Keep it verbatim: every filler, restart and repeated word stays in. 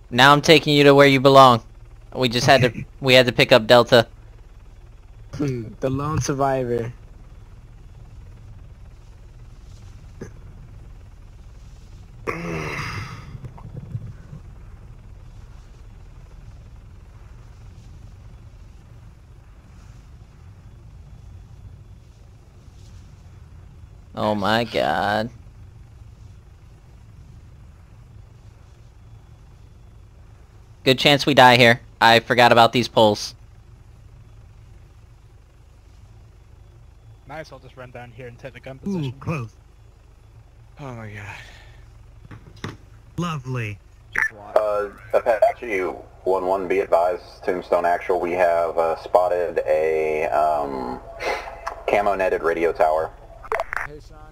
Now I'm taking you to where you belong. We just had to, we had to pick up Delta. The lone survivor. Oh my god. Good chance we die here. I forgot about these poles. Might as well just run down here and take the gun position. Ooh, close. Oh my god. Lovely. Uh, Apache one one, be advised, Tombstone Actual, we have uh, spotted a um, camo-netted radio tower. Hey, Sean.